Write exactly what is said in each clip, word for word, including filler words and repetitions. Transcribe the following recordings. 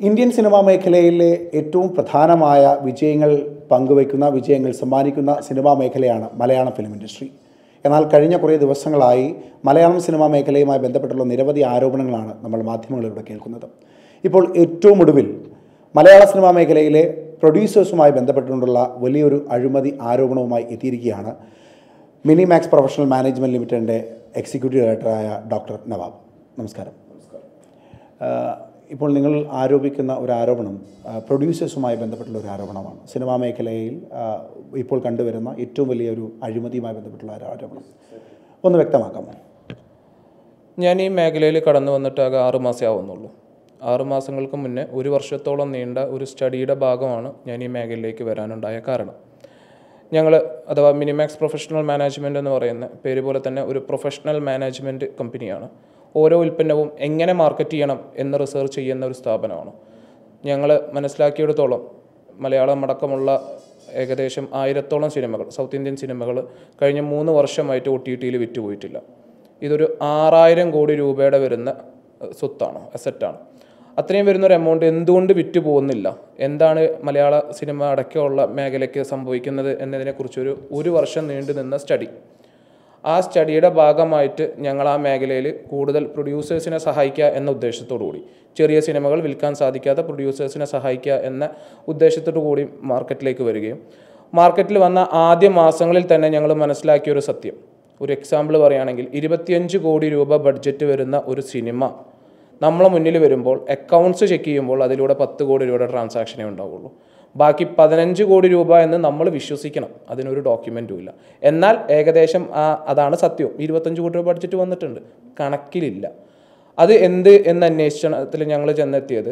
Indian cinema മേഖലയിലെ ഏറ്റവും പ്രധാനമായ വിജയങ്ങൾ പങ്കുവയ്ക്കുന്ന വിജയങ്ങൾ സമ്മാനിക്കുന്ന സിനിമാ മേഖലയാണ് മലയാളം ഫിലിം ഇൻഡസ്ട്രി. എന്നാൽ കഴിഞ്ഞ കുറേ ദിവസങ്ങളായി മലയാളം സിനിമാ മേഖലയുമായി ബന്ധപ്പെട്ടുള്ള നിരവധി ആരോപണങ്ങളാണ് നമ്മൾ മാധ്യമങ്ങളിലൂടെ കേൾക്കുന്നത്. ഇപ്പോൾ ഏറ്റവും ഒടുവിൽ മലയാള സിനിമാ മേഖലയിലെ പ്രൊഡ്യൂസേഴ്സുമായി ബന്ധപ്പെട്ടുകൊണ്ടുള്ള വലിയൊരു അഴിമതി ആരോപണവുമായി എത്തിയിരിക്കുകയാണ് മിനിമാക്സ് പ്രൊഫഷണൽ മാനേജ്മെൻറ്റ് ലിമിറ്റഡിൻ്റെ എക്സിക്യൂട്ടീവ് ഡയറക്ടറായ ഡോക്ടർ നവാബ്. നമസ്കാരം. നമസ്കാരം. ഇപ്പോൾ നിങ്ങൾ ആരോപിക്കുന്ന ഒരു ആരോപണം പ്രൊഡ്യൂസേഴ്സുമായി ബന്ധപ്പെട്ടുള്ള ഒരു ആരോപണമാണ്. സിനിമാ മേഖലയിൽ ഇപ്പോൾ കണ്ടുവരുന്ന ഏറ്റവും വലിയൊരു അഴിമതിയുമായി ബന്ധപ്പെട്ടുള്ള ഒരു ആരോപണം. ഒന്ന് വ്യക്തമാക്കാമോ? ഞാൻ ഈ മേഖലയിൽ കടന്നു വന്നിട്ട് ആകെ ആറ് മാസമേ ആവുന്നുള്ളൂ. ആറ് മാസങ്ങൾക്ക് മുന്നേ ഒരു വർഷത്തോളം നീണ്ട ഒരു സ്റ്റഡിയുടെ ഭാഗമാണ് ഞാൻ ഈ മേഖലയിലേക്ക് വരാനുണ്ടായ കാരണം. ഞങ്ങൾ അഥവാ മിനിമാക്സ് പ്രൊഫഷണൽ മാനേജ്മെൻറ്റ് എന്ന് പറയുന്ന പേര് പോലെ തന്നെ ഒരു പ്രൊഫഷണൽ മാനേജ്മെൻറ്റ് കമ്പനിയാണ്. ഓരോ ഉൽപ്പന്നവും എങ്ങനെ മാർക്കറ്റ് ചെയ്യണം എന്ന് റിസർച്ച് ചെയ്യുന്ന ഒരു സ്ഥാപനമാണ്. ഞങ്ങൾ മനസ്സിലാക്കിയെടുത്തോളം മലയാളം അടക്കമുള്ള ഏകദേശം ആയിരത്തോളം സിനിമകൾ, സൗത്ത് ഇന്ത്യൻ സിനിമകൾ കഴിഞ്ഞ മൂന്ന് വർഷമായിട്ട് ഒ ടി ടിയിൽ വിറ്റുപോയിട്ടില്ല. ഇതൊരു ആറായിരം കോടി രൂപയുടെ വരുന്ന സ്വത്താണ്, അസറ്റാണ്. അത്രയും വരുന്നൊരു എമൗണ്ട് എന്തുകൊണ്ട് വിറ്റ് പോകുന്നില്ല, എന്താണ് മലയാള സിനിമ അടക്കമുള്ള മേഖലയ്ക്ക് സംഭവിക്കുന്നത് എന്നതിനെക്കുറിച്ചൊരു ഒരു വർഷം നീണ്ടു നിന്ന സ്റ്റഡി. ആ സ്റ്റഡിയുടെ ഭാഗമായിട്ട് ഞങ്ങൾ ആ മേഖലയിൽ കൂടുതൽ പ്രൊഡ്യൂസേഴ്സിനെ സഹായിക്കുക എന്ന ഉദ്ദേശത്തോടു കൂടി, ചെറിയ സിനിമകൾ വിൽക്കാൻ സാധിക്കാത്ത പ്രൊഡ്യൂസേഴ്സിനെ സഹായിക്കുക എന്ന ഉദ്ദേശത്തോടു കൂടി മാർക്കറ്റിലേക്ക് വരികയും മാർക്കറ്റിൽ വന്ന ആദ്യ മാസങ്ങളിൽ തന്നെ ഞങ്ങൾ മനസ്സിലാക്കിയൊരു സത്യം, ഒരു എക്സാമ്പിൾ പറയുകയാണെങ്കിൽ ഇരുപത്തിയഞ്ച് കോടി രൂപ ബഡ്ജറ്റ് വരുന്ന ഒരു സിനിമ നമ്മളെ മുന്നിൽ വരുമ്പോൾ അക്കൗണ്ട്സ് ചെക്ക് ചെയ്യുമ്പോൾ അതിലൂടെ പത്ത് കോടി രൂപയുടെ ട്രാൻസാക്ഷനേ ഉണ്ടാവുള്ളൂ. ബാക്കി പതിനഞ്ച് കോടി രൂപ എന്ന് നമ്മൾ വിശ്വസിക്കണം, അതിനൊരു ഡോക്യുമെൻറ്റും ഇല്ല. എന്നാൽ ഏകദേശം ആ അതാണ് സത്യവും. ഇരുപത്തഞ്ച് കോടി രൂപ ബഡ്ജറ്റ് വന്നിട്ടുണ്ട്, കണക്കിലില്ല. അത് എന്ത് എന്ന അന്വേഷണത്തിൽ ഞങ്ങൾ ചെന്നെത്തിയത്,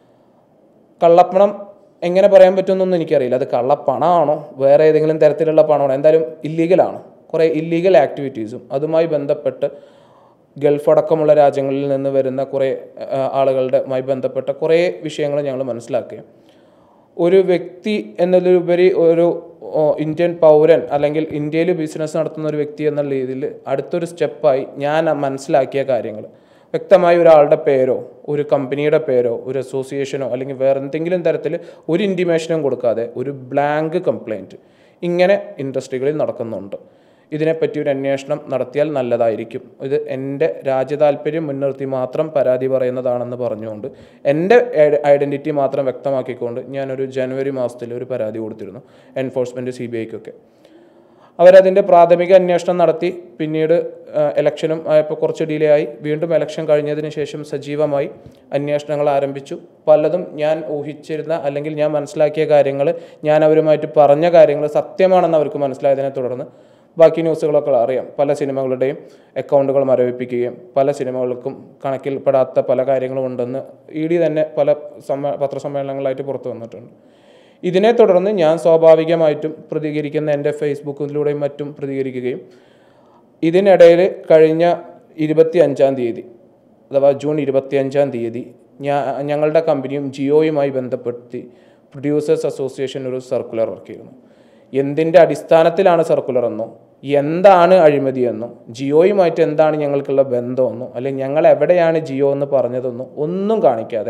കള്ളപ്പണം എങ്ങനെ പറയാൻ പറ്റുമെന്നൊന്നും എനിക്കറിയില്ല. അത് കള്ളപ്പണമാണോ വേറെ ഏതെങ്കിലും തരത്തിലുള്ള പണമാണോ, എന്തായാലും ഇല്ലീഗലാണ്. കുറേ ഇല്ലീഗൽ ആക്ടിവിറ്റീസും അതുമായി ബന്ധപ്പെട്ട് ഗൾഫ് അടക്കമുള്ള രാജ്യങ്ങളിൽ നിന്ന് വരുന്ന കുറേ ആളുകളുടെമായി ബന്ധപ്പെട്ട കുറേ വിഷയങ്ങൾ ഞങ്ങൾ മനസ്സിലാക്കുകയും ഒരു വ്യക്തി എന്നതിലുപരി ഒരു ഇന്ത്യൻ പൗരൻ അല്ലെങ്കിൽ ഇന്ത്യയിൽ ബിസിനസ് നടത്തുന്ന ഒരു വ്യക്തി എന്ന രീതിയിൽ അടുത്തൊരു സ്റ്റെപ്പായി ഞാൻ മനസ്സിലാക്കിയ കാര്യങ്ങൾ, വ്യക്തമായി ഒരാളുടെ പേരോ ഒരു കമ്പനിയുടെ പേരോ ഒരു അസോസിയേഷനോ അല്ലെങ്കിൽ വേറെ എന്തെങ്കിലും തരത്തിൽ ഒരു ഇൻറ്റിമേഷനും കൊടുക്കാതെ ഒരു ബ്ലാങ്ക് കംപ്ലയിൻറ്റ് ഇങ്ങനെ ഇൻഡസ്ട്രികളിൽ നടക്കുന്നുണ്ട്. ഇതിനെപ്പറ്റി ഒരു അന്വേഷണം നടത്തിയാൽ നല്ലതായിരിക്കും. ഇത് എൻ്റെ രാജ്യതാൽപര്യം മുൻനിർത്തി മാത്രം പരാതി പറയുന്നതാണെന്ന് പറഞ്ഞുകൊണ്ട് എൻ്റെ ഐഡൻറ്റിറ്റി മാത്രം വ്യക്തമാക്കിക്കൊണ്ട് ഞാനൊരു ജനുവരി മാസത്തിൽ ഒരു പരാതി കൊടുത്തിരുന്നു എൻഫോഴ്സ്മെൻറ്റ് സി ബി ഐക്കൊക്കെ. അവരതിൻ്റെ പ്രാഥമിക അന്വേഷണം നടത്തി. പിന്നീട് ഇലക്ഷനും ആയപ്പോൾ കുറച്ച് ഡിലേ ആയി. വീണ്ടും ഇലക്ഷൻ കഴിഞ്ഞതിന് ശേഷം സജീവമായി അന്വേഷണങ്ങൾ ആരംഭിച്ചു. പലതും ഞാൻ ഊഹിച്ചിരുന്ന അല്ലെങ്കിൽ ഞാൻ മനസ്സിലാക്കിയ കാര്യങ്ങൾ, ഞാൻ അവരുമായിട്ട് പറഞ്ഞ കാര്യങ്ങൾ സത്യമാണെന്ന് അവർക്ക് മനസ്സിലായതിനെ തുടർന്ന് ബാക്കി ന്യൂസുകളൊക്കെ അറിയാം. പല സിനിമകളുടെയും അക്കൗണ്ടുകൾ മരവിപ്പിക്കുകയും പല സിനിമകൾക്കും കണക്കിൽപ്പെടാത്ത പല കാര്യങ്ങളും ഉണ്ടെന്ന് ഇ ഡി തന്നെ പല സമ്മേ പത്രസമ്മേളനങ്ങളായിട്ട് പുറത്തു വന്നിട്ടുണ്ട്. ഇതിനെ തുടർന്ന് ഞാൻ സ്വാഭാവികമായിട്ടും പ്രതികരിക്കുന്ന എൻ്റെ ഫേസ്ബുക്കിലൂടെയും മറ്റും പ്രതികരിക്കുകയും ഇതിനിടയിൽ കഴിഞ്ഞ ഇരുപത്തി അഞ്ചാം തീയതി അഥവാ ജൂൺ ഇരുപത്തി അഞ്ചാം തീയതി ഞാൻ ഞങ്ങളുടെ കമ്പനിയും ജിയോയുമായി ബന്ധപ്പെടുത്തി പ്രൊഡ്യൂസേഴ്സ് അസോസിയേഷൻ ഒരു സർക്കുലർ ഇറക്കിയിരുന്നു. എന്തിൻ്റെ അടിസ്ഥാനത്തിലാണ് സർക്കുലർ എന്നോ, എന്താണ് അഴിമതിയെന്നോ, ജിയോയുമായിട്ട് എന്താണ് ഞങ്ങൾക്കുള്ള ബന്ധമെന്നോ, അല്ലെങ്കിൽ ഞങ്ങൾ എവിടെയാണ് ജിയോ എന്ന് പറഞ്ഞതെന്നോ ഒന്നും കാണിക്കാതെ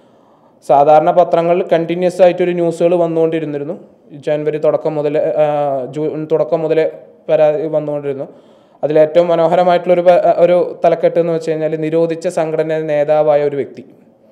സാധാരണ പത്രങ്ങളിൽ കണ്ടിന്യൂസ് ആയിട്ടൊരു ന്യൂസുകൾ വന്നുകൊണ്ടിരുന്നിരുന്നു. ജനുവരി തുടക്കം മുതൽ ജൂൺ തുടക്കം മുതൽ പരാതി വന്നുകൊണ്ടിരുന്നു. അതിലേറ്റവും മനോഹരമായിട്ടുള്ളൊരു ഒരു തലക്കെട്ട് എന്ന് വെച്ച് കഴിഞ്ഞാൽ നിരോധിച്ച സംഘടന നേതാവായ ഒരു വ്യക്തി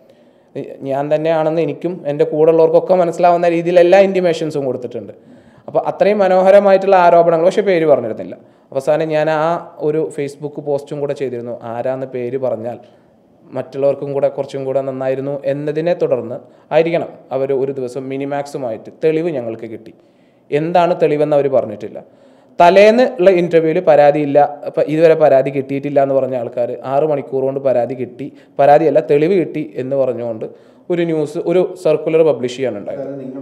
ഞാൻ തന്നെയാണെന്ന് എനിക്കും എൻ്റെ കൂടെ ഉള്ളവർക്കൊക്കെ മനസ്സിലാവുന്ന രീതിയിൽ എല്ലാ ഇൻറ്റിമേഷൻസും കൊടുത്തിട്ടുണ്ട്. അപ്പോൾ അത്രയും മനോഹരമായിട്ടുള്ള ആരോപണങ്ങൾ, പക്ഷേ പേര് പറഞ്ഞിരുന്നില്ല. അവസാനം ഞാൻ ആ ഒരു ഫേസ്ബുക്ക് പോസ്റ്റും കൂടെ ചെയ്തിരുന്നു. ആരാന്ന് പേര് പറഞ്ഞാൽ മറ്റുള്ളവർക്കും കൂടെ കുറച്ചും കൂടെ നന്നായിരുന്നു എന്നതിനെ തുടർന്ന് ആയിരിക്കണം അവർ ഒരു ദിവസം മിനിമാക്സുമായിട്ട് തെളിവ് ഞങ്ങൾക്ക് കിട്ടി. എന്താണ് തെളിവെന്ന് അവർ പറഞ്ഞിട്ടില്ല. തലേന്ന് ഉള്ള ഇൻ്റർവ്യൂവിൽ പരാതിയില്ല, അപ്പം ഇതുവരെ പരാതി കിട്ടിയിട്ടില്ല എന്ന് പറഞ്ഞ ആൾക്കാർ ആറ് മണിക്കൂർ കൊണ്ട് പരാതി കിട്ടി, പരാതിയല്ല തെളിവ് കിട്ടി എന്ന് പറഞ്ഞുകൊണ്ട് ഒരു ന്യൂസ് ഒരു സർക്കുലർ പബ്ലിഷ് ചെയ്യാനുണ്ടായത്.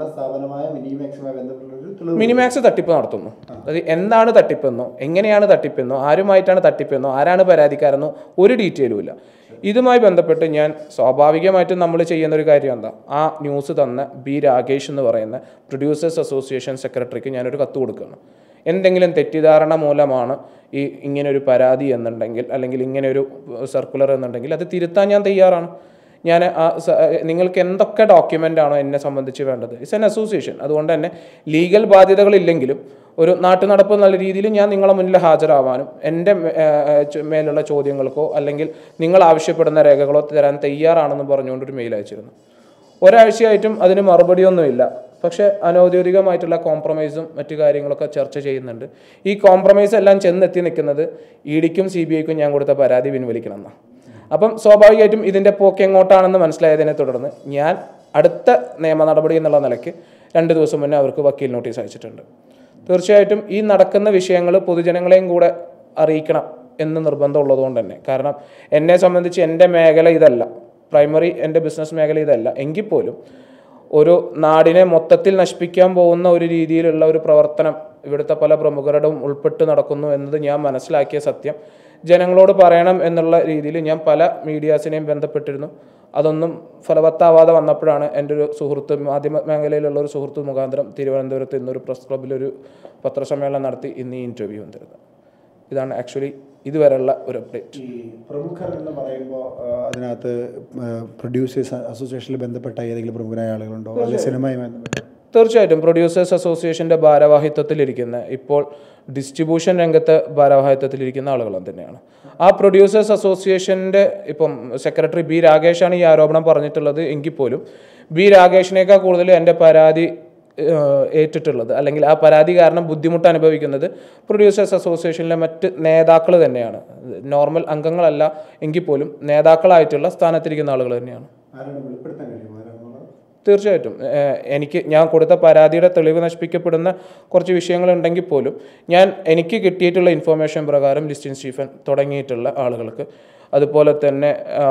മിനിമാക്സ് തട്ടിപ്പ് നടത്തുന്നു. അത് എന്താണ് തട്ടിപ്പെന്നോ, എങ്ങനെയാണ് തട്ടിപ്പെന്നോ, ആരുമായിട്ടാണ് തട്ടിപ്പെന്നോ, ആരാണ് പരാതിക്കാരെന്നോ ഒരു ഡീറ്റെയിലും ഇല്ല. ഇതുമായി ബന്ധപ്പെട്ട് ഞാൻ സ്വാഭാവികമായിട്ടും നമ്മൾ ചെയ്യുന്ന ഒരു കാര്യം എന്താ, ആ ന്യൂസ് തന്ന ബി രാകേഷ് എന്ന് പറയുന്ന പ്രൊഡ്യൂസേഴ്സ് അസോസിയേഷൻ സെക്രട്ടറിക്ക് ഞാനൊരു കത്ത് കൊടുക്കുകയാണ്. എന്തെങ്കിലും തെറ്റിദ്ധാരണ മൂലമാണ് ഈ ഇങ്ങനൊരു പരാതി എന്നുണ്ടെങ്കിൽ അല്ലെങ്കിൽ ഇങ്ങനെയൊരു സർക്കുലർ എന്നുണ്ടെങ്കിൽ അത് തിരുത്താൻ ഞാൻ തയ്യാറാണ്. ഞാൻ നിങ്ങൾക്ക് എന്തൊക്കെ ഡോക്യുമെൻ്റ് ആണോ എന്നെ സംബന്ധിച്ച് വേണ്ടത്, ഇറ്റ്സ് എൻ അസോസിയേഷൻ. അതുകൊണ്ട് തന്നെ ലീഗൽ ബാധ്യതകളില്ലെങ്കിലും ഒരു നാട്ടു നടപ്പ് നല്ല രീതിയിൽ ഞാൻ നിങ്ങളെ മുന്നിൽ ഹാജരാവാനും എൻ്റെ മേലുള്ള ചോദ്യങ്ങൾക്കോ അല്ലെങ്കിൽ നിങ്ങൾ ആവശ്യപ്പെടുന്ന രേഖകളോ തരാൻ തയ്യാറാണെന്ന് പറഞ്ഞുകൊണ്ടൊരു മെയിൽ അയച്ചിരുന്നു. ഒരാഴ്ചയായിട്ടും അതിന് മറുപടിയൊന്നുമില്ല. പക്ഷേ അനൗദ്യോഗികമായിട്ടുള്ള കോംപ്രമൈസും മറ്റു കാര്യങ്ങളൊക്കെ ചർച്ച ചെയ്യുന്നുണ്ട്. ഈ കോംപ്രമൈസ് എല്ലാം ചെന്നെത്തി നിൽക്കുന്നത് ഇ ഡിക്കും സി ബി ഐക്കും ഞാൻ കൊടുത്ത പരാതി പിൻവലിക്കണം എന്നാണ്. അപ്പം സ്വാഭാവികമായിട്ടും ഇതിൻ്റെ പോക്ക് എങ്ങോട്ടാണെന്ന് മനസ്സിലായതിനെ തുടർന്ന് ഞാൻ അടുത്ത നിയമ നടപടി എന്നുള്ള നിലയ്ക്ക് രണ്ട് ദിവസം മുന്നേ അവർക്ക് വക്കീൽ നോട്ടീസ് അയച്ചിട്ടുണ്ട്. തീർച്ചയായിട്ടും ഈ നടക്കുന്ന വിഷയങ്ങൾ പൊതുജനങ്ങളെയും കൂടെ അറിയിക്കണം എന്ന് നിർബന്ധമുള്ളതുകൊണ്ട് തന്നെ, കാരണം എന്നെ സംബന്ധിച്ച് എൻ്റെ മേഖല ഇതല്ല, പ്രൈമറി എൻ്റെ ബിസിനസ് മേഖല ഇതല്ല എങ്കിൽ പോലും ഒരു നാടിനെ മൊത്തത്തിൽ നശിപ്പിക്കാൻ പോകുന്ന ഒരു രീതിയിലുള്ള ഒരു പ്രവർത്തനം ഇവിടുത്തെ പല പ്രമുഖരുടെയും ഉൾപ്പെട്ട് നടക്കുന്നു എന്നത് ഞാൻ മനസ്സിലാക്കിയ സത്യം ജനങ്ങളോട് പറയണം എന്നുള്ള രീതിയിൽ ഞാൻ പല മീഡിയാസിനെയും ബന്ധപ്പെട്ടിരുന്നു. അതൊന്നും ഫലവത്താവാതെ വന്നപ്പോഴാണ് എൻ്റെ ഒരു സുഹൃത്ത്, മാധ്യമ മേഖലയിലുള്ള ഒരു സുഹൃത്ത് മുഖാന്തരം തിരുവനന്തപുരത്ത് ഇന്നൊരു പ്രസ് ക്ലബ്ബിലൊരു പത്രസമ്മേളനം നടത്തി ഇന്ന് ഈ ഇൻ്റർവ്യൂ വന്നിരുന്നത്. ഇതാണ് ആക്ച്വലി ഇതുവരെയുള്ള ഒരു അപ്ഡേറ്റ്. ഈ പ്രമുഖർ എന്ന് പറയുമ്പോൾ അതിനകത്ത് പ്രൊഡ്യൂസേഴ്സ് അസോസിയേഷനിൽ ബന്ധപ്പെട്ട ഏതെങ്കിലും പ്രമുഖരായ ആളുകളുണ്ടോ, അല്ലെങ്കിൽ സിനിമയുമായി ബന്ധപ്പെട്ട? തീർച്ചയായിട്ടും പ്രൊഡ്യൂസേഴ്സ് അസോസിയേഷൻ്റെ ഭാരവാഹിത്വത്തിലിരിക്കുന്ന, ഇപ്പോൾ ഡിസ്ട്രിബ്യൂഷൻ രംഗത്ത് ഭാരവാഹിത്വത്തിലിരിക്കുന്ന ആളുകളും തന്നെയാണ്. ആ പ്രൊഡ്യൂസേഴ്സ് അസോസിയേഷൻ്റെ ഇപ്പം സെക്രട്ടറി ബി രാകേഷാണ് ഈ ആരോപണം പറഞ്ഞിട്ടുള്ളത് എങ്കിൽ പോലും ബി രാകേഷിനേക്കാൾ കൂടുതൽ എൻ്റെ പരാതി ഏറ്റിട്ടുള്ളത് അല്ലെങ്കിൽ ആ പരാതി കാരണം ബുദ്ധിമുട്ട് അനുഭവിക്കുന്നത് പ്രൊഡ്യൂസേഴ്സ് അസോസിയേഷനിലെ മറ്റ് നേതാക്കൾ തന്നെയാണ്. നോർമൽ അംഗങ്ങളല്ല എങ്കിൽ പോലും നേതാക്കളായിട്ടുള്ള സ്ഥാനത്തിരിക്കുന്ന ആളുകൾ തന്നെയാണ്. തീർച്ചയായിട്ടും എനിക്ക് ഞാൻ കൊടുത്ത പരാതിയുടെ തെളിവ് നശിപ്പിക്കപ്പെടുന്ന കുറച്ച് വിഷയങ്ങളുണ്ടെങ്കിൽ പോലും ഞാൻ എനിക്ക് കിട്ടിയിട്ടുള്ള ഇൻഫർമേഷൻ പ്രകാരം ലിസ്റ്റിൻ സ്റ്റീഫൻ തുടങ്ങിയിട്ടുള്ള ആളുകൾക്ക്, അതുപോലെ തന്നെ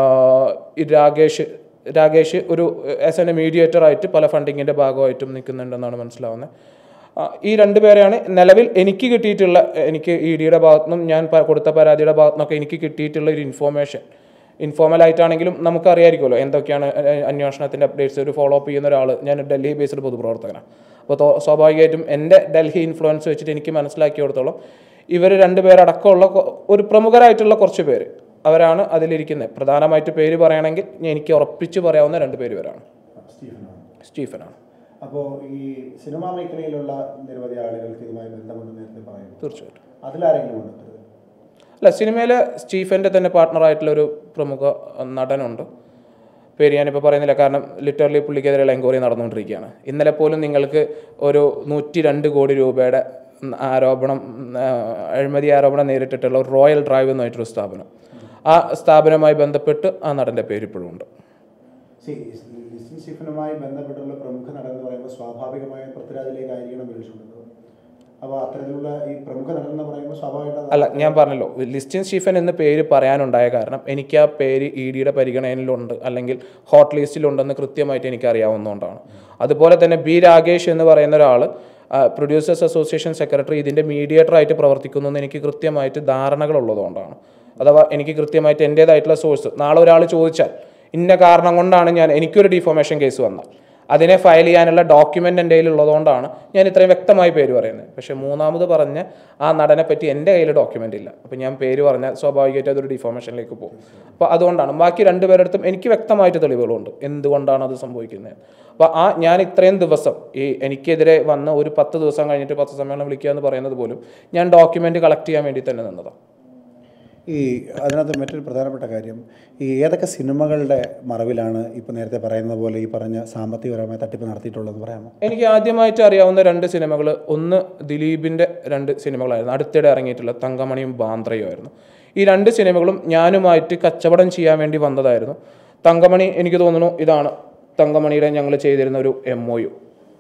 രാകേഷ് രാകേഷ് ഒരു ആസ് എൻ എ മീഡിയേറ്ററായിട്ട് പല ഫണ്ടിങ്ങിൻ്റെ ഭാഗമായിട്ടും നിൽക്കുന്നുണ്ടെന്നാണ് മനസ്സിലാവുന്നത്. ഈ രണ്ട് പേരെയാണ് നിലവിൽ എനിക്ക് കിട്ടിയിട്ടുള്ള, എനിക്ക് ഇ ഡിയുടെ ഭാഗത്തുനിന്നും ഞാൻ കൊടുത്ത പരാതിയുടെ ഭാഗത്തുനിന്നൊക്കെ എനിക്ക് കിട്ടിയിട്ടുള്ള ഒരു ഇൻഫോർമേഷൻ. ഇൻഫോർമലായിട്ടാണെങ്കിലും നമുക്കറിയാമായിരിക്കുമല്ലോ എന്തൊക്കെയാണ് അന്വേഷണത്തിൻ്റെ അപ്ഡേറ്റ്സ്. ഒരു ഫോളോ അപ്പ് ചെയ്യുന്ന ഒരാൾ, ഞാൻ ഡൽഹി ബേസ്ഡ് പൊതുപ്രവർത്തകനാണ്. അപ്പോൾ സ്വാഭാവികമായിട്ടും എൻ്റെ ഡൽഹി ഇൻഫ്ലുവൻസ് വെച്ചിട്ട് എനിക്ക് മനസ്സിലാക്കിയെടുത്തോളം ഇവർ രണ്ടുപേരടക്കമുള്ള ഒരു പ്രമുഖരായിട്ടുള്ള കുറച്ച് പേര് അവരാണ് അതിലിരിക്കുന്നത്. പ്രധാനമായിട്ട് പേര് പറയുകയാണെങ്കിൽ എനിക്ക് ഉറപ്പിച്ച് പറയാവുന്ന രണ്ട് പേര് വരാണ്. സ്റ്റീഫനാണ്. അപ്പോൾ ഈ സിനിമാ മേഖലയിലുള്ള നിരവധി ആളുകൾക്ക് ഇതുമായി ബന്ധമുണ്ടെന്ന് നേരത്തെ പറയുന്നു. തീർച്ചയായിട്ടും അതിലാരെങ്കിലും ഉണ്ട്? അല്ല, സിനിമയിലെ സ്റ്റീഫൻ്റെ തന്നെ പാർട്ട്ണറായിട്ടുള്ളൊരു പ്രമുഖ നടനുണ്ട്. പേര് ഞാനിപ്പോൾ പറയുന്നില്ല, കാരണം ലിറ്ററലി പുള്ളിക്കെതിരെയുള്ള എൻക്വയറി നടന്നുകൊണ്ടിരിക്കുകയാണ്. ഇന്നലെ പോലും നിങ്ങൾക്ക് ഒരു നൂറ്റി രണ്ട് കോടി രൂപയുടെ ആരോപണം, അഴിമതി ആരോപണം നേരിട്ടിട്ടുള്ള ഒരു റോയൽ ഡ്രൈവ് എന്നായിട്ടൊരു സ്ഥാപനം, ആ സ്ഥാപനവുമായി ബന്ധപ്പെട്ട് ആ നടൻ്റെ പേര് ഇപ്പോഴും ഉണ്ട്. ലിസ്റ്റിൻ സ്റ്റീഫനുമായി ബന്ധപ്പെട്ടുള്ള പ്രമുഖ നടൻ എന്ന് പറയുമ്പോൾ സ്വാഭാവികമായും പൃഥ്വിരാജിലേക്ക് ആയിരിക്കണം വിളിച്ചിട്ടുള്ളത്. അപ്പോൾ അത്തരത്തിലുള്ള ഈ പ്രമുഖ നടൻ എന്ന് പറയുമ്പോൾ സ്വാഭാവികമായിട്ട് അല്ല, ഞാൻ പറഞ്ഞല്ലോ ലിസ്റ്റിൻ സ്റ്റീഫൻ എന്ന പേര് പറയാനുണ്ടായ കാരണം എനിക്ക് ആ പേര് ഇ ഡിയുടെ പരിഗണനയിലുണ്ട് അല്ലെങ്കിൽ ഹോട്ട് ലിസ്റ്റിലുണ്ടെന്ന് കൃത്യമായിട്ട് എനിക്ക് അറിയാവുന്നതുകൊണ്ടാണ്. അതുപോലെ തന്നെ ബി രാകേഷ് എന്ന് പറയുന്ന ഒരാൾ പ്രൊഡ്യൂസേഴ്സ് അസോസിയേഷൻ സെക്രട്ടറി ഇതിൻ്റെ മീഡിയേറ്ററായിട്ട് പ്രവർത്തിക്കുന്നു എന്ന് എനിക്ക് കൃത്യമായിട്ട് ധാരണകളുള്ളതുകൊണ്ടാണ്. അഥവാ എനിക്ക് കൃത്യമായിട്ട് എൻ്റേതായിട്ടുള്ള സോഴ്സ്, നാളെ ഒരാൾ ചോദിച്ചാൽ ഇന്ന കാരണം കൊണ്ടാണ് ഞാൻ, എനിക്കൊരു ഡിഫോമേഷൻ കേസ് വന്നാൽ അതിനെ ഫയൽ ചെയ്യാനുള്ള ഡോക്യുമെൻ്റ് എൻ്റെ കയ്യിലുള്ളതുകൊണ്ടാണ് ഞാൻ ഇത്രയും വ്യക്തമായി പേര് പറയുന്നത്. പക്ഷേ മൂന്നാമത് പറഞ്ഞ ആ നടനെ പറ്റി എൻ്റെ കയ്യിൽ ഡോക്യുമെൻ്റ് ഇല്ല. അപ്പോൾ ഞാൻ പേര് പറഞ്ഞാൽ സ്വാഭാവികമായിട്ട് അതൊരു ഡിഫോമേഷനിലേക്ക് പോകും. അപ്പോൾ അതുകൊണ്ടാണ് ബാക്കി രണ്ടുപേരെടുത്തും എനിക്ക് വ്യക്തമായിട്ട് തെളിവുകളുണ്ട് എന്തുകൊണ്ടാണ് അത് സംഭവിക്കുന്നത്. അപ്പോൾ ആ ഞാൻ ഇത്രയും ദിവസം ഈ എനിക്കെതിരെ വന്ന ഒരു പത്ത് ദിവസം കഴിഞ്ഞിട്ട് പത്ത് സമ്മേളനം വിളിക്കുക എന്ന് പറയുന്നത് പോലും ഞാൻ ഡോക്യുമെൻ്റ് കളക്ട് ചെയ്യാൻ വേണ്ടി തന്നെ നിന്നതാണ്. ഈ അതിനകത്ത് മറ്റൊരു പ്രധാനപ്പെട്ട കാര്യം, ഈ ഏതൊക്കെ സിനിമകളുടെ മറവിലാണ് ഇപ്പോൾ നേരത്തെ പറയുന്ന പോലെ ഈ പറഞ്ഞ സാമ്പത്തികപരമായ തട്ടിപ്പ് നടത്തിയിട്ടുള്ളതെന്ന് പറയാമോ? എനിക്ക് ആദ്യമായിട്ട് അറിയാവുന്ന രണ്ട് സിനിമകൾ, ഒന്ന് ദിലീപിൻ്റെ രണ്ട് സിനിമകളായിരുന്നു, അടുത്തിടെ ഇറങ്ങിയിട്ടുള്ള തങ്കമണിയും ബാന്ദ്രയും ആയിരുന്നു. ഈ രണ്ട് സിനിമകളും ഞാനുമായിട്ട് കച്ചവടം ചെയ്യാൻ വേണ്ടി വന്നതായിരുന്നു. തങ്കമണി എനിക്ക് തോന്നുന്നു ഇതാണ് തങ്കമണിയുടെ ഞങ്ങൾ ചെയ്തിരുന്ന ഒരു എം ഒ യു,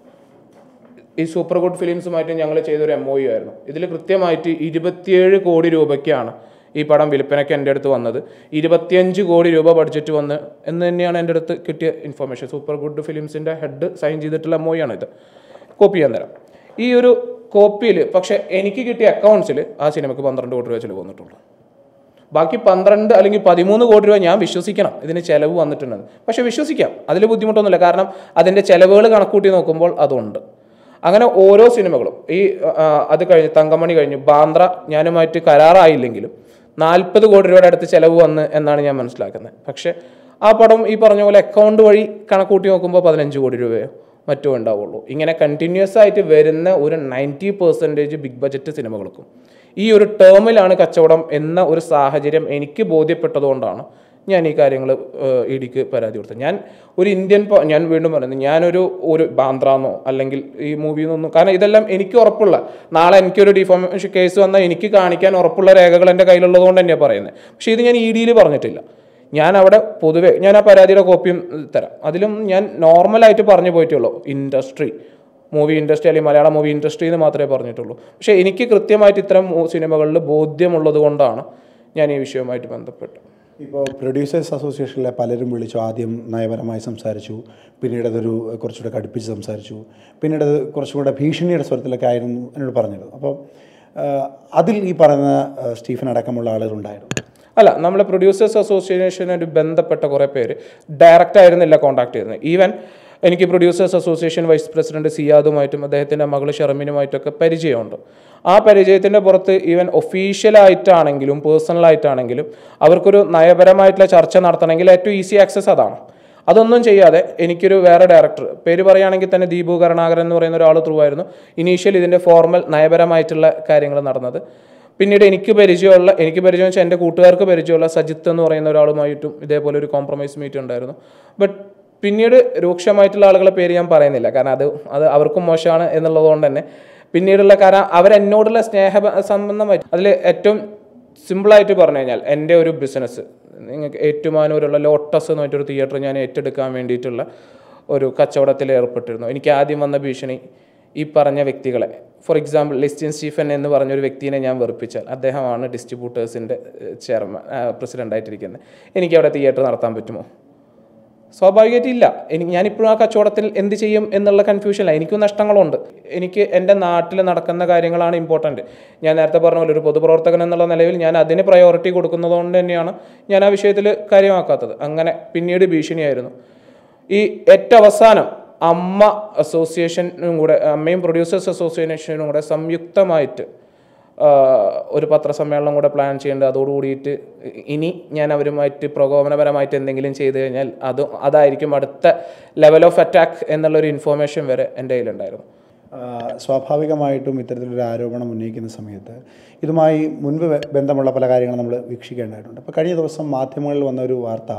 ഈ സൂപ്പർ ഗുഡ് ഫിലിംസുമായിട്ട് ഞങ്ങൾ ചെയ്തൊരു എം ഒ യു ആയിരുന്നു. ഇതിൽ കൃത്യമായിട്ട് ഇരുപത്തിയേഴ് കോടി രൂപയ്ക്കാണ് ഈ പടം വിൽപ്പനയ്ക്ക് എൻ്റെ അടുത്ത് വന്നത്. ഇരുപത്തിയഞ്ച് കോടി രൂപ ബഡ്ജറ്റ് വന്ന് എന്ന് തന്നെയാണ് എൻ്റെ അടുത്ത് കിട്ടിയ ഇൻഫർമേഷൻ. സൂപ്പർ ഗുഡ് ഫിലിംസിൻ്റെ ഹെഡ് സൈൻ ചെയ്തിട്ടുള്ള എം ഒ ആണ് ഇത്. കോപ്പി ചെയ്യാൻ തരാം. ഈ ഒരു കോപ്പിയിൽ പക്ഷേ എനിക്ക് കിട്ടിയ അക്കൗണ്ട്സിൽ ആ സിനിമയ്ക്ക് പന്ത്രണ്ട് കോടി രൂപ ചിലവ് വന്നിട്ടുള്ളൂ. ബാക്കി പന്ത്രണ്ട് അല്ലെങ്കിൽ പതിമൂന്ന് കോടി രൂപ ഞാൻ വിശ്വസിക്കണം ഇതിന് ചിലവ് വന്നിട്ടുണ്ടെന്ന്. പക്ഷേ വിശ്വസിക്കാം, അതിൽ ബുദ്ധിമുട്ടൊന്നുമില്ല, കാരണം അതിൻ്റെ ചിലവുകൾ കണക്കൂട്ടി നോക്കുമ്പോൾ അതുണ്ട്. അങ്ങനെ ഓരോ സിനിമകളും ഈ അത് കഴിഞ്ഞ് തങ്കമണി കഴിഞ്ഞ് ബാന്ദ്ര ഞാനുമായിട്ട് കരാറായില്ലെങ്കിലും നാൽപ്പത് കോടി രൂപയുടെ അടുത്ത് ചിലവ് വന്ന് എന്നാണ് ഞാൻ മനസ്സിലാക്കുന്നത്. പക്ഷേ ആ പടം ഈ പറഞ്ഞ പോലെ അക്കൗണ്ട് വഴി കണക്കൂട്ടി നോക്കുമ്പോൾ പതിനഞ്ച് കോടി രൂപയോ മറ്റോ ഉണ്ടാവുള്ളൂ. ഇങ്ങനെ കണ്ടിന്യൂസ് ആയിട്ട് വരുന്ന ഒരു നയൻറ്റി പെർസെൻറ്റേജ് ബിഗ് ബഡ്ജറ്റ് സിനിമകൾക്കും ഈ ഒരു ടേമിലാണ് കച്ചവടം എന്ന ഒരു സാഹചര്യം എനിക്ക് ബോധ്യപ്പെട്ടതുകൊണ്ടാണ് ഞാൻ ഈ കാര്യങ്ങൾ ഇ ഡിക്ക് പരാതി കൊടുത്തത്. ഞാൻ ഒരു ഇന്ത്യൻ ഞാൻ വീണ്ടും പറയുന്നത് ഞാനൊരു ഒരു ബാന്ദ്രാന്നോ അല്ലെങ്കിൽ ഈ മൂവിയിൽ നിന്നൊന്നും, കാരണം ഇതെല്ലാം എനിക്ക് ഉറപ്പുള്ള, നാളെ എനിക്കൊരു ഡിഫോമേഷൻ കേസ് വന്നാൽ എനിക്ക് കാണിക്കാൻ ഉറപ്പുള്ള രേഖകൾ എൻ്റെ കയ്യിലുള്ളത് കൊണ്ട് തന്നെയാണ് പറയുന്നത്. പക്ഷേ ഇത് ഞാൻ ഇ ഡിയിൽ പറഞ്ഞിട്ടില്ല. ഞാൻ അവിടെ പൊതുവെ ഞാൻ ആ പരാതിയുടെ കോപ്പിയും തരാം. അതിലും ഞാൻ നോർമലായിട്ട് പറഞ്ഞു പോയിട്ടുള്ളൂ ഇൻഡസ്ട്രി, മൂവി ഇൻഡസ്ട്രി അല്ലെങ്കിൽ മലയാളം മൂവി ഇൻഡസ്ട്രി എന്ന് മാത്രമേ പറഞ്ഞിട്ടുള്ളൂ. പക്ഷേ എനിക്ക് കൃത്യമായിട്ട് ഇത്തരം സിനിമകളിൽ ബോധ്യമുള്ളത് കൊണ്ടാണ് ഞാൻ ഈ വിഷയവുമായിട്ട് ബന്ധപ്പെട്ടത്. ഇപ്പോൾ പ്രൊഡ്യൂസേഴ്സ് അസോസിയേഷനിലെ പലരും വിളിച്ചു, ആദ്യം നയപരമായി സംസാരിച്ചു, പിന്നീട് അതൊരു കുറച്ചുകൂടെ കടുപ്പിച്ച് സംസാരിച്ചു, പിന്നീട് അത് കുറച്ചുകൂടെ ഭീഷണിയുടെ സ്വരത്തിലൊക്കെ ആയിരുന്നു എന്നോട് പറഞ്ഞത്. അപ്പോൾ അതിൽ ഈ പറയുന്ന സ്റ്റീഫൻ അടക്കമുള്ള ആളുകളുണ്ടായിരുന്നു? അല്ല, നമ്മളെ പ്രൊഡ്യൂസേഴ്സ് അസോസിയേഷനായിട്ട് ബന്ധപ്പെട്ട കുറേ പേര് ഡയറക്റ്റ് ആയിരുന്നില്ല കോൺടാക്ട് ചെയ്യുന്നത്. ഈവൻ എനിക്ക് പ്രൊഡ്യൂസേഴ്സ് അസോസിയേഷൻ വൈസ് പ്രസിഡന്റ് സിയാദുമായിട്ടും അദ്ദേഹത്തിൻ്റെ മകൾ ഷെർമിനുമായിട്ടൊക്കെ പരിചയമുണ്ട്. ആ പരിചയത്തിൻ്റെ പുറത്ത് ഈവൻ ഒഫീഷ്യലായിട്ടാണെങ്കിലും പേഴ്സണലായിട്ടാണെങ്കിലും അവർക്കൊരു നയപരമായിട്ടുള്ള ചർച്ച നടത്തണമെങ്കിൽ ഏറ്റവും ഈസി ആക്സസ് അതാണ്. അതൊന്നും ചെയ്യാതെ എനിക്കൊരു വേറെ ഡയറക്ടർ, പേര് പറയുകയാണെങ്കിൽ തന്നെ ദീപു കരുണാകരൻ എന്ന് പറയുന്ന ഒരാൾ ത്രൂ ആയിരുന്നു ഇനീഷ്യൽ ഇതിൻ്റെ ഫോർമൽ നയപരമായിട്ടുള്ള കാര്യങ്ങൾ നടന്നത്. പിന്നീട് എനിക്ക് പരിചയമുള്ള എനിക്ക് പരിചയം വെച്ചാൽ എൻ്റെ കൂട്ടുകാർക്ക് പരിചയമുള്ള സജിത്ത് എന്ന് പറയുന്ന ഒരാളുമായിട്ടും ഇതേപോലെ ഒരു കോംപ്രമൈസ് മീറ്റ് ഉണ്ടായിരുന്നു. ബട്ട് പിന്നീട് രൂക്ഷമായിട്ടുള്ള ആളുകളെ പേര് ഞാൻ പറയുന്നില്ല, കാരണം അത് അത് അവർക്കും മോശമാണ് എന്നുള്ളത് കൊണ്ട് തന്നെ. പിന്നീടുള്ള കാരണം അവരെന്നോടുള്ള സ്നേഹ സംബന്ധമായിട്ട് അതിൽ ഏറ്റവും സിമ്പിളായിട്ട് പറഞ്ഞു കഴിഞ്ഞാൽ എൻ്റെ ഒരു ബിസിനസ്, നിങ്ങൾക്ക് ഏറ്റുമാനൂരുള്ള ലോട്ടസ് എന്ന് പറഞ്ഞൊരു തിയേറ്റർ ഞാൻ ഏറ്റെടുക്കാൻ വേണ്ടിയിട്ടുള്ള ഒരു കച്ചവടത്തിൽ ഏർപ്പെട്ടിരുന്നു. എനിക്ക് ആദ്യം വന്ന ഭീഷണി ഈ പറഞ്ഞ വ്യക്തികളെ, ഫോർ എക്സാമ്പിൾ ലിസ്റ്റിൻ സ്റ്റീഫൻ എന്ന് പറഞ്ഞൊരു വ്യക്തിയെ ഞാൻ വെറുപ്പിച്ചാൽ, അദ്ദേഹമാണ് ഡിസ്ട്രിബ്യൂട്ടേഴ്സിൻ്റെ ചെയർമാൻ പ്രസിഡൻ്റായിട്ടിരിക്കുന്നത്, എനിക്ക് അവിടെ തിയേറ്റർ നടത്താൻ പറ്റുമോ? സ്വാഭാവികമായിട്ട് ഇല്ല. എനിക്ക് ഞാനിപ്പോഴും ആ കച്ചവടത്തിൽ എന്ത് ചെയ്യും എന്നുള്ള കൺഫ്യൂഷനില്ല. എനിക്കും നഷ്ടങ്ങളുണ്ട്. എനിക്ക് എൻ്റെ നാട്ടിൽ നടക്കുന്ന കാര്യങ്ങളാണ് ഇമ്പോർട്ടൻറ്റ്. ഞാൻ നേരത്തെ പറഞ്ഞ പോലെ ഒരു പൊതുപ്രവർത്തകൻ എന്നുള്ള നിലയിൽ ഞാൻ അതിന് പ്രയോറിറ്റി കൊടുക്കുന്നത് കൊണ്ട് തന്നെയാണ് ഞാൻ ആ വിഷയത്തിൽ കാര്യമാക്കാത്തത്. അങ്ങനെ പിന്നീട് ഭീഷണിയായിരുന്നു. ഈ ഏറ്റവും അവസാനം അമ്മ അസോസിയേഷനും കൂടെ, അമ്മയും പ്രൊഡ്യൂസേഴ്സ് അസോസിയേഷനും കൂടെ സംയുക്തമായിട്ട് ഒരു പത്രസമ്മേളനം കൂടെ പ്ലാൻ ചെയ്യേണ്ടത്. അതോടുകൂടിയിട്ട് ഇനി ഞാൻ അവരുമായിട്ട് പ്രകോപനപരമായിട്ട് എന്തെങ്കിലും ചെയ്തു കഴിഞ്ഞാൽ അത് അതായിരിക്കും അടുത്ത ലെവൽ ഓഫ് അറ്റാക്ക് എന്നുള്ളൊരു ഇൻഫോർമേഷൻ വരെ എൻ്റെ കയ്യിലുണ്ടായിരുന്നു. സ്വാഭാവികമായിട്ടും ഇത്തരത്തിലൊരു ആരോപണം ഉന്നയിക്കുന്ന സമയത്ത് ഇതുമായി മുൻപ് ബന്ധമുള്ള പല കാര്യങ്ങളും നമ്മൾ വീക്ഷിക്കേണ്ടതായിട്ടുണ്ട്. അപ്പോൾ കഴിഞ്ഞ ദിവസം മാധ്യമങ്ങളിൽ വന്ന ഒരു വാർത്ത,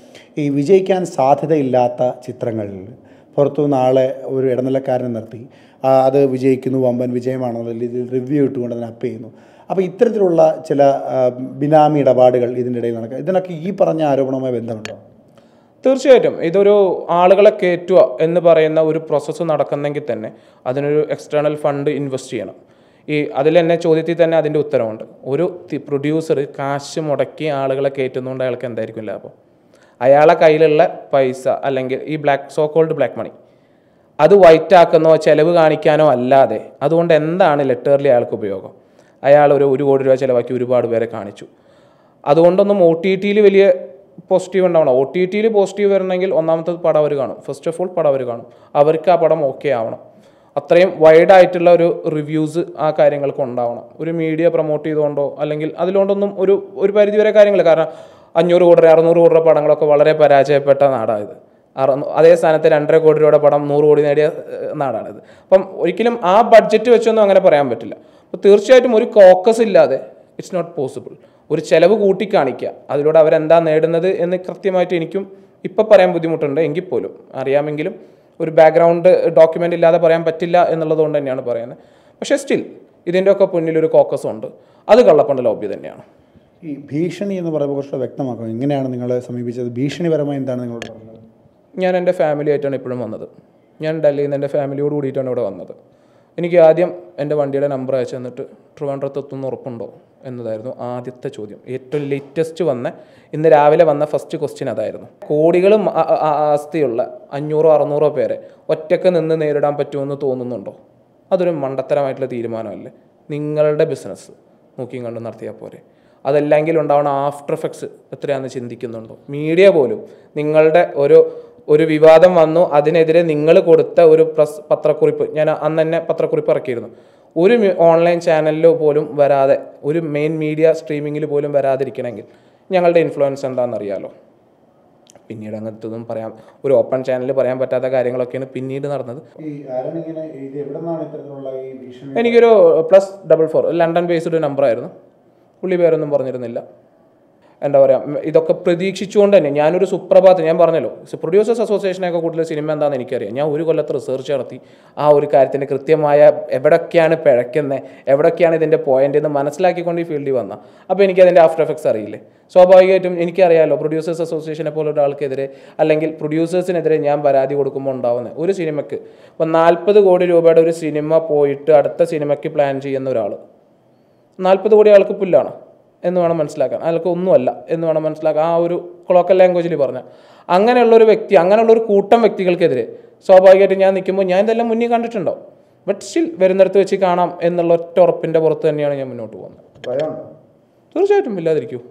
ഈ വിജയിക്കാൻ സാധ്യതയില്ലാത്ത ചിത്രങ്ങളിൽ പുറത്തു നാളെ ഒരു ഇടനിലക്കാരനെ നിർത്തി അത് വിജയിക്കുന്നു, വമ്പൻ വിജയമാണെന്നുള്ള രീതിയിൽ റിവ്യൂ ഇട്ടുകൊണ്ട് അതിനെ അപ്പ് ചെയ്യുന്നു. അപ്പോൾ ഇത്തരത്തിലുള്ള ചില ബിനാമി ഇടപാടുകൾ ഇതിൻ്റെ ഇടയിൽ നടക്കുക, ഇതിനൊക്കെ ഈ പറഞ്ഞ ആരോപണവുമായി ബന്ധമുണ്ടോ? തീർച്ചയായിട്ടും ഇതൊരു ആളുകളെ കയറ്റുക എന്ന് പറയുന്ന ഒരു പ്രോസസ്സ് നടക്കുന്നെങ്കിൽ തന്നെ അതിനൊരു എക്സ്റ്റേണൽ ഫണ്ട് ഇൻവെസ്റ്റ് ചെയ്യണം. ഈ അതിൽ തന്നെ ചോദ്യത്തിൽ തന്നെ അതിൻ്റെ ഉത്തരവുണ്ട്. ഒരു പ്രൊഡ്യൂസർ കാശ് മുടക്കി ആളുകളെ കയറ്റുന്നതുകൊണ്ട് അയാൾക്ക് എന്തായിരിക്കും ലാഭം? അയാളെ കയ്യിലുള്ള പൈസ അല്ലെങ്കിൽ ഈ black so called black money അത് വൈറ്റ് ആക്കുന്നോ ചിലവ് കാണിക്കാനോ അല്ലാതെ അതുകൊണ്ട് എന്താണ് ലിറ്ററലി അയാൾക്ക് ഉപയോഗം? അയാൾ ഒരു ഒരു കോടി രൂപ ചിലവാക്കി ഒരുപാട് പേരെ കാണിച്ചു. അതുകൊണ്ടൊന്നും ഒ ടി ടിയിൽ വലിയ പോസിറ്റീവ് ഉണ്ടാവണം. ഒ ടി ടിയിൽ പോസിറ്റീവ് വരണമെങ്കിൽ ഒന്നാമത്തെ പടം അവർ കാണും. ഫസ്റ്റ് ഓഫ് ഓൾ പടം അവർ കാണും. അവർക്ക് ആ പടം ഓക്കെ ആവണം. അത്രയും വൈഡായിട്ടുള്ള ഒരു റിവ്യൂസ് ആ കാര്യങ്ങൾക്ക് ഉണ്ടാവണം. ഒരു മീഡിയ പ്രൊമോട്ട് ചെയ്തുകൊണ്ടോ അല്ലെങ്കിൽ അതിലുകൊണ്ടൊന്നും ഒരു ഒരു പരിധിവരെ കാര്യങ്ങൾ, കാരണം അഞ്ഞൂറ് കോടി അറുന്നൂറ് കോടി രൂപ പടങ്ങളൊക്കെ വളരെ പരാജയപ്പെട്ട നാടാണിത്. അറുന്നൂ അതേ സ്ഥാനത്ത് രണ്ടര കോടി രൂപയുടെ പടം നൂറ് കോടി നേടിയ നാടാണിത്. അപ്പം ഒരിക്കലും ആ ബഡ്ജറ്റ് വെച്ചൊന്നും അങ്ങനെ പറയാൻ പറ്റില്ല. അപ്പോൾ തീർച്ചയായിട്ടും ഒരു കോക്കസ് ഇല്ലാതെ ഇറ്റ്സ് നോട്ട് പോസിബിൾ. ഒരു ചിലവ് കൂട്ടിക്കാണിക്കുക, അതിലൂടെ അവരെന്താ നേടുന്നത് എന്ന് കൃത്യമായിട്ട് എനിക്കും ഇപ്പം പറയാൻ ബുദ്ധിമുട്ടുണ്ട്. എങ്കിൽ പോലും അറിയാമെങ്കിലും ഒരു ബാക്ക്ഗ്രൗണ്ട് ഡോക്യുമെൻ്റ് ഇല്ലാതെ പറയാൻ പറ്റില്ല എന്നുള്ളത് കൊണ്ട് തന്നെയാണ് പറയുന്നത്. പക്ഷേ സ്റ്റിൽ ഇതിൻ്റെ ഒക്കെ പിന്നിലൊരു കോക്കസ് ഉണ്ട്. അത് കള്ളപ്പണ ലോബി തന്നെയാണ്. ഈ ഭീഷണി എന്ന് പറയുമ്പോൾ കുറച്ചുകൂടെ വ്യക്തമാക്കാം, എങ്ങനെയാണ് നിങ്ങളെ സമീപിച്ചത്? ഭീഷണിപരമായി എന്താണ് നിങ്ങളോട് പറഞ്ഞത്? ഞാൻ എൻ്റെ ഫാമിലി ആയിട്ടാണ് ഇപ്പോഴും വന്നത്. ഞാൻ ഡൽഹിയിൽ നിന്ന് എൻ്റെ ഫാമിലിയോട് കൂടിയിട്ടാണ് ഇവിടെ വന്നത്. എനിക്ക് ആദ്യം എൻ്റെ വണ്ടിയുടെ നമ്പർ അയച്ചു തന്നിട്ട് ട്രിവാൻഡ്രത്തെത്തുന്ന ഉറപ്പുണ്ടോ എന്നതായിരുന്നു ആദ്യത്തെ ചോദ്യം. ഏറ്റവും ലേറ്റസ്റ്റ് വന്ന ഇന്ന് രാവിലെ വന്ന ഫസ്റ്റ് ക്വസ്റ്റ്യൻ അതായിരുന്നു. കോടികളും ആസ്തിയുള്ള അഞ്ഞൂറോ അറുന്നൂറോ പേരെ ഒറ്റയ്ക്ക് നിന്ന് നേരിടാൻ പറ്റുമെന്ന് തോന്നുന്നുണ്ടോ? അതൊരു മണ്ടത്തരമായിട്ടുള്ള തീരുമാനമല്ലേ? നിങ്ങളുടെ ബിസിനസ് നോക്കിയും കണ്ടും നടത്തിയാൽ പോരെ. അതല്ലെങ്കിൽ ഉണ്ടാവുന്ന ആഫ്റ്റർ എഫക്ട്സ് എത്രയാണെന്ന് ചിന്തിക്കുന്നുണ്ടോ? മീഡിയ പോലും നിങ്ങളുടെ ഒരു ഒരു വിവാദം വന്നു, അതിനെതിരെ നിങ്ങൾ കൊടുത്ത ഒരു പ്രസ് പത്രക്കുറിപ്പ്, ഞാൻ അന്ന് തന്നെ പത്രക്കുറിപ്പ് ഇറക്കിയിരുന്നു, ഒരു ഓൺലൈൻ ചാനലിലോ പോലും വരാതെ, ഒരു മെയിൻ മീഡിയ സ്ട്രീമിങ്ങിൽ പോലും വരാതിരിക്കണമെങ്കിൽ ഞങ്ങളുടെ ഇൻഫ്ലുവൻസ് എന്താണെന്നറിയാലോ. പിന്നീട് അങ്ങനത്തൊന്നും പറയാം, ഒരു ഓപ്പൺ ചാനലിൽ പറയാൻ പറ്റാത്ത കാര്യങ്ങളൊക്കെയാണ് പിന്നീട് നടന്നത്. എനിക്കൊരു plus double four London based നമ്പറായിരുന്നു. പുള്ളി പേരൊന്നും പറഞ്ഞിരുന്നില്ല. എന്താ പറയുക, ഇതൊക്കെ പ്രതീക്ഷിച്ചുകൊണ്ട് തന്നെ ഞാനൊരു സുപ്രഭാതം, ഞാൻ പറഞ്ഞല്ലോ പ്രൊഡ്യൂസേഴ്സ് അസോസിയേഷനൊക്കെ കൂടുതൽ സിനിമ എന്താണെന്ന് എനിക്കറിയാം. ഞാൻ ഒരു കൊല്ലത്ത് റിസർച്ച് നടത്തി ആ ഒരു കാര്യത്തിൻ്റെ കൃത്യമായ എവിടൊക്കെയാണ് പിഴയ്ക്കുന്നത്, എവിടൊക്കെയാണ് ഇതിൻ്റെ പോയിന്റ് എന്ന് മനസ്സിലാക്കിക്കൊണ്ട് ഈ ഫീൽഡിൽ വന്ന അപ്പോൾ എനിക്കതിൻ്റെ ആഫ്റ്റർ എഫക്ട്സ് അറിയില്ലേ. സ്വാഭാവികമായിട്ടും എനിക്കറിയാമല്ലോ പ്രൊഡ്യൂസേഴ്സ് അസോസിയേഷനെ പോലെ ഒരാൾക്കെതിരെ അല്ലെങ്കിൽ പ്രൊഡ്യൂസേഴ്സിനെതിരെ ഞാൻ പരാതി കൊടുക്കുമ്പോൾ ഉണ്ടാവുന്നത് ഒരു സിനിമയ്ക്ക് ഇപ്പോൾ നാൽപ്പത് കോടി രൂപയുടെ ഒരു സിനിമ പോയിട്ട് അടുത്ത സിനിമയ്ക്ക് പ്ലാൻ ചെയ്യുന്ന ഒരാൾ നാൽപ്പത് കോടി ആൾക്ക് പുല്ലാണ് എന്ന് വേണം മനസ്സിലാക്കാൻ, അയാൾക്ക് ഒന്നുമല്ല എന്ന് വേണം മനസ്സിലാക്കാൻ. ആ ഒരു കൊളോക്കൽ ലാംഗ്വേജിൽ പറഞ്ഞാൽ അങ്ങനെയുള്ളൊരു വ്യക്തി, അങ്ങനെയുള്ളൊരു കൂട്ടം വ്യക്തികൾക്കെതിരെ സ്വാഭാവികമായിട്ടും ഞാൻ നിൽക്കുമ്പോൾ ഞാൻ ഇതെല്ലാം മുന്നിൽ കണ്ടിട്ടുണ്ടാവും. ബട്ട് സ്റ്റിൽ വരുന്നിടത്ത് വെച്ച് കാണാം എന്നുള്ള ഒറ്റ ഉറപ്പിൻ്റെ പുറത്ത് തന്നെയാണ് ഞാൻ മുന്നോട്ട് പോകുന്നത്. തീർച്ചയായിട്ടും ഇല്ലാതിരിക്കൂ.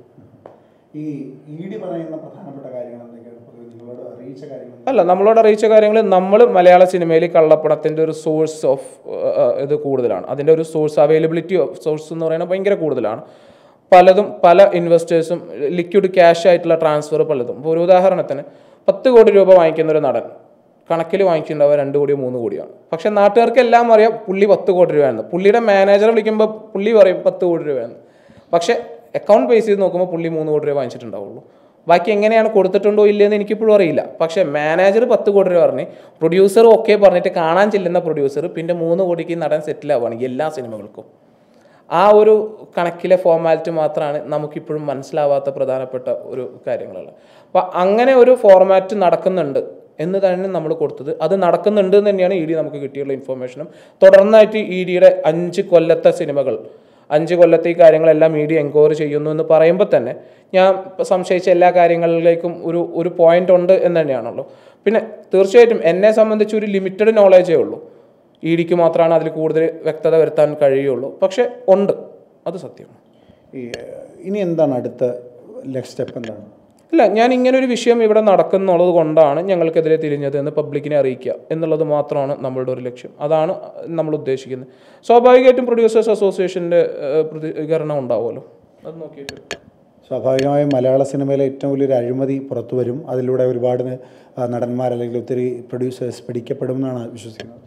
ഈ ഇ ഡി പറയുന്ന പ്രധാനപ്പെട്ട കാര്യങ്ങൾ നിങ്ങളോട് അറിയിച്ച കാര്യങ്ങൾ അല്ല, നമ്മളോട് അറിയിച്ച കാര്യങ്ങൾ നമ്മൾ മലയാള സിനിമയിൽ കള്ളപ്പണത്തിൻ്റെ ഒരു സോഴ്സ് ഓഫ് ഇത് കൂടുതലാണ്. അതിൻ്റെ ഒരു സോഴ്സ് അവൈലബിലിറ്റി ഓഫ് സോഴ്സ് എന്ന് പറയുന്നത് ഭയങ്കര കൂടുതലാണ്. പലതും പല ഇൻവെസ്റ്റേഴ്സും ലിക്വിഡ് ക്യാഷ് ആയിട്ടുള്ള ട്രാൻസ്ഫർ പലതും. ഇപ്പോൾ ഒരു ഉദാഹരണത്തിന് പത്ത് കോടി രൂപ വാങ്ങിക്കുന്ന ഒരു നടൻ കണക്കിൽ വാങ്ങിച്ചിട്ടുണ്ടാവുക രണ്ട് കോടിയോ മൂന്ന് കോടിയാണ്. പക്ഷേ നാട്ടുകാർക്ക് എല്ലാം അറിയാം പുള്ളി പത്ത് കോടി രൂപയാണ്. പുള്ളിയുടെ മാനേജറെ വിളിക്കുമ്പോൾ പുള്ളി പറയും പത്ത് കോടി രൂപയാണ്. പക്ഷേ അക്കൗണ്ട് ബേസ് ചെയ്ത് നോക്കുമ്പോൾ പുള്ളി മൂന്ന് കോടി രൂപ വാങ്ങിച്ചിട്ടുണ്ടാവുള്ളൂ. ബാക്കി എങ്ങനെയാണ് കൊടുത്തിട്ടുണ്ടോ ഇല്ലയെന്ന് എനിക്കിപ്പോഴും അറിയില്ല. പക്ഷേ മാനേജർ പത്ത് കോടി രൂപ പറഞ്ഞ് പ്രൊഡ്യൂസർ ഓക്കെ പറഞ്ഞിട്ട് കാണാൻ ചെല്ലുന്ന പ്രൊഡ്യൂസർ പിന്നെ മൂന്ന് കോടിക്ക് നടൻ സെറ്റിൽ ആവുകയാണ് എല്ലാ സിനിമകൾക്കും. ആ ഒരു കണക്കിലെ ഫോർമാലിറ്റി മാത്രമാണ് നമുക്കിപ്പോഴും മനസ്സിലാവാത്ത പ്രധാനപ്പെട്ട ഒരു കാര്യങ്ങളുള്ളത്. അപ്പോൾ അങ്ങനെ ഒരു ഫോർമാറ്റ് നടക്കുന്നുണ്ട് എന്ന് തന്നെ നമ്മൾ കൊടുത്തത്, അത് നടക്കുന്നുണ്ട് എന്ന് തന്നെയാണ് ഇ ഡി നമുക്ക് കിട്ടിയുള്ള ഇൻഫർമേഷനും. തുടർന്നായിട്ട് ഇ ഡിയുടെ അഞ്ച് കൊല്ലത്തെ സിനിമകൾ അഞ്ച് കൊല്ലത്തെ ഈ കാര്യങ്ങളെല്ലാം ഇ ഡി എൻക്വയറി ചെയ്യുന്നു എന്ന് പറയുമ്പോൾ തന്നെ ഞാൻ സംശയിച്ച എല്ലാ കാര്യങ്ങളിലേക്കും ഒരു ഒരു പോയിന്റ് ഉണ്ട് എന്ന് തന്നെയാണല്ലോ. പിന്നെ തീർച്ചയായിട്ടും എന്നെ സംബന്ധിച്ച് ഒരു ലിമിറ്റഡ് നോളേജേ ഉള്ളൂ. ഇ ഡിക്ക് മാത്രമാണ് അതിൽ കൂടുതൽ വ്യക്തത വരുത്താൻ കഴിയുള്ളൂ. പക്ഷേ ഉണ്ട്, അത് സത്യമാണ്. ഈ ഇനി എന്താണ് അടുത്ത നെക്സ്റ്റ് സ്റ്റെപ്പ് എന്താണ്? ഇല്ല, ഞാൻ ഇങ്ങനൊരു വിഷയം ഇവിടെ നടക്കുന്നുള്ളത് കൊണ്ടാണ് ഞങ്ങൾക്കെതിരെ തിരിഞ്ഞത് എന്ന് പബ്ലിക്കിനെ അറിയിക്കുക എന്നുള്ളത് മാത്രമാണ് നമ്മളുടെ ഒരു ലക്ഷ്യം. അതാണ് നമ്മൾ ഉദ്ദേശിക്കുന്നത്. സ്വാഭാവികമായിട്ടും പ്രൊഡ്യൂസേഴ്സ് അസോസിയേഷൻ്റെ പ്രതികരണം ഉണ്ടാവുമല്ലോ, അത് നോക്കിയിട്ട്. സ്വാഭാവികമായും മലയാള സിനിമയിലെ ഏറ്റവും വലിയൊരു അഴിമതി പുറത്തു വരും. അതിലൂടെ ഒരുപാട് നടന്മാർ അല്ലെങ്കിൽ ഒത്തിരി പ്രൊഡ്യൂസേഴ്സ് പിടിക്കപ്പെടുമെന്നാണ് വിശ്വസിക്കുന്നത്.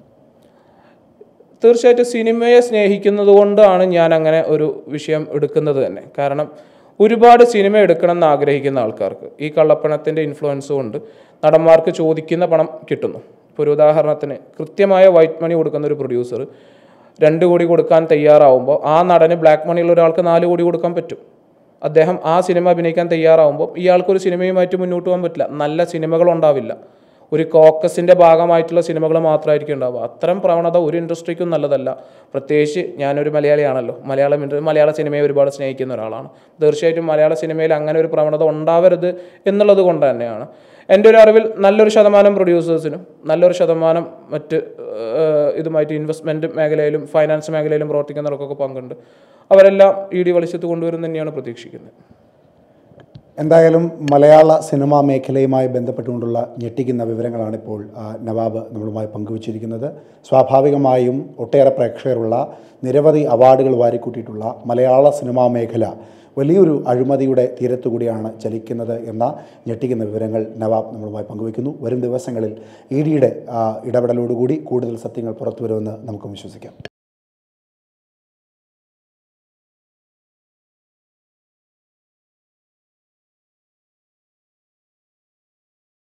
തീർച്ചയായിട്ടും സിനിമയെ സ്നേഹിക്കുന്നത് കൊണ്ടാണ് ഞാൻ അങ്ങനെ ഒരു വിഷയം എടുക്കുന്നത് തന്നെ. കാരണം ഒരുപാട് സിനിമ എടുക്കണം എന്ന് ആഗ്രഹിക്കുന്ന ആൾക്കാർക്ക് ഈ കള്ളപ്പണത്തിൻ്റെ ഇൻഫ്ലുവൻസ് കൊണ്ട് നടന്മാർക്ക് ചോദിക്കുന്ന പണം കിട്ടുന്നു. ഇപ്പോൾ ഒരു ഉദാഹരണത്തിന് കൃത്യമായ വൈറ്റ് മണി കൊടുക്കുന്ന ഒരു പ്രൊഡ്യൂസർ രണ്ട് കോടി കൊടുക്കാൻ തയ്യാറാവുമ്പോൾ ആ നടന് ബ്ലാക്ക് മണിയുള്ള ഒരാൾക്ക് നാല് കോടി കൊടുക്കാൻ പറ്റും. അദ്ദേഹം ആ സിനിമ അഭിനയിക്കാൻ തയ്യാറാവുമ്പോൾ ഇയാൾക്കൊരു സിനിമയുമായിട്ട് മുന്നോട്ട് പോകാൻ പറ്റില്ല, നല്ല സിനിമകളുണ്ടാവില്ല. ഒരു കോക്കസിൻ്റെ ഭാഗമായിട്ടുള്ള സിനിമകൾ മാത്രമായിരിക്കും ഉണ്ടാവുക. അത്തരം പ്രവണത ഒരു ഇൻഡസ്ട്രിക്കും നല്ലതല്ല. പ്രത്യേകിച്ച് ഞാനൊരു മലയാളിയാണല്ലോ, മലയാളം മലയാള സിനിമയെ ഒരുപാട് സ്നേഹിക്കുന്ന ഒരാളാണ്. തീർച്ചയായിട്ടും മലയാള സിനിമയിൽ അങ്ങനെ ഒരു പ്രവണത ഉണ്ടാവരുത് എന്നുള്ളത് കൊണ്ട് തന്നെയാണ് എൻ്റെ ഒരു അറിവിൽ നല്ലൊരു ശതമാനം പ്രൊഡ്യൂസേഴ്സിനും നല്ലൊരു ശതമാനം മറ്റ് ഇതുമായിട്ട് ഇൻവെസ്റ്റ്മെൻറ്റ് മേഖലയിലും ഫൈനാൻസ് മേഖലയിലും പ്രവർത്തിക്കുന്നവർക്കൊക്കെ പങ്കുണ്ട്. അവരെല്ലാം ഇ ഡി വെളിച്ചത്ത് കൊണ്ടുവരും തന്നെയാണ് പ്രതീക്ഷിക്കുന്നത്. എന്തായാലും മലയാള സിനിമാ മേഖലയുമായി ബന്ധപ്പെട്ടുകൊണ്ടുള്ള ഞെട്ടിക്കുന്ന വിവരങ്ങളാണ് ഇപ്പോൾ നവാബ് നമ്മളുമായി പങ്കുവച്ചിരിക്കുന്നത്. സ്വാഭാവികമായും ഒട്ടേറെ പ്രേക്ഷകരുള്ള നിരവധി അവാർഡുകൾ വാരിക്കൂട്ടിയിട്ടുള്ള മലയാള സിനിമാ മേഖല വലിയൊരു അഴിമതിയുടെ തീരത്തുകൂടിയാണ് ചലിക്കുന്നത് എന്ന ഞെട്ടിക്കുന്ന വിവരങ്ങൾ നവാബ് നമ്മളുമായി പങ്കുവയ്ക്കുന്നു. വരും ദിവസങ്ങളിൽ ഇ ഡിയുടെ ഇടപെടലോടുകൂടി കൂടുതൽ സത്യങ്ങൾ പുറത്തുവരുമെന്ന് നമുക്ക് വിശ്വസിക്കാം.